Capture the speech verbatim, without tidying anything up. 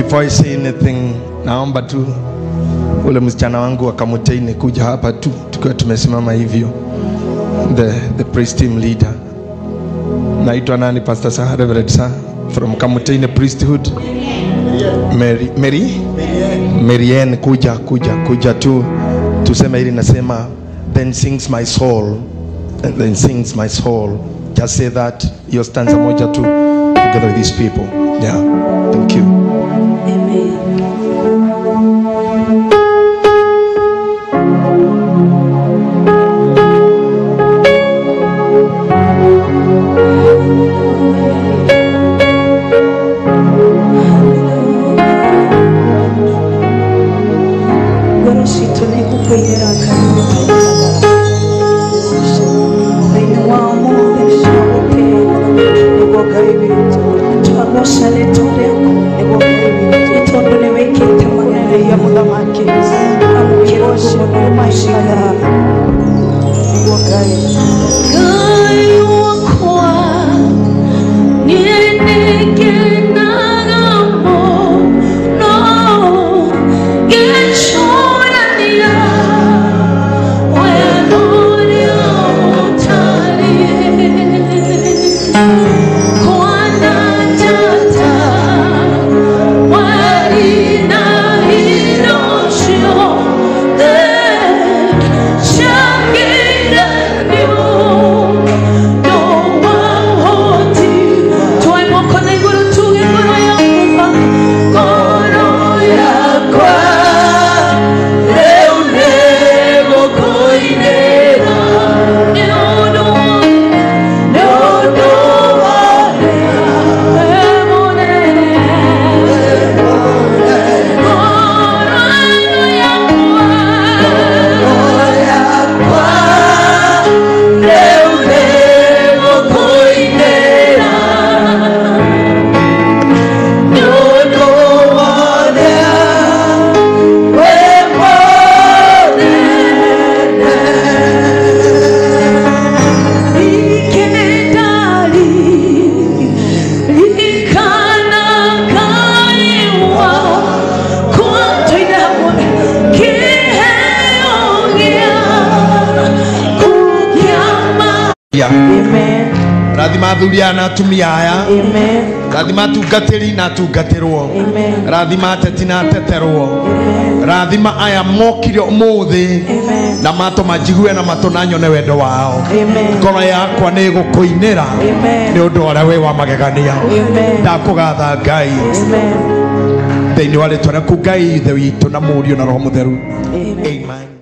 before I say anything, naomba tu ule msichana wangu akamutaine kuja hapa tu tukiwa tumesimama hivyo. The the priest team leader. Naitwa nani Pastor Sir, Reverend Sir from Kamutaine priesthood. Mary Mary Marianne kuja kuja kuja tu tuseme hili nasema then sings my soul and then sings my soul. Just say that your stanza moja tu together with these people. Yeah. Thank you. Amen. Amen. Radhima dhuria na tumia aya. Amen. Radhima tugatiri na tugatirwo. Amen. Radhima tetina teterwo. Amen. Radhima aya mokire umuthi. Amen. Na mato majigue na mato nanyo ne wendo wao. Amen. Ngoro yakwa ni gukuinira. Amen. Ni undu ora we wa magegania. Amen. Ndakugatha Ngai. Amen. Thĩinĩ wa rĩtwa rĩaku Ngai ithe witũ na mũriũ na roho mũtheru. Amen. Amen.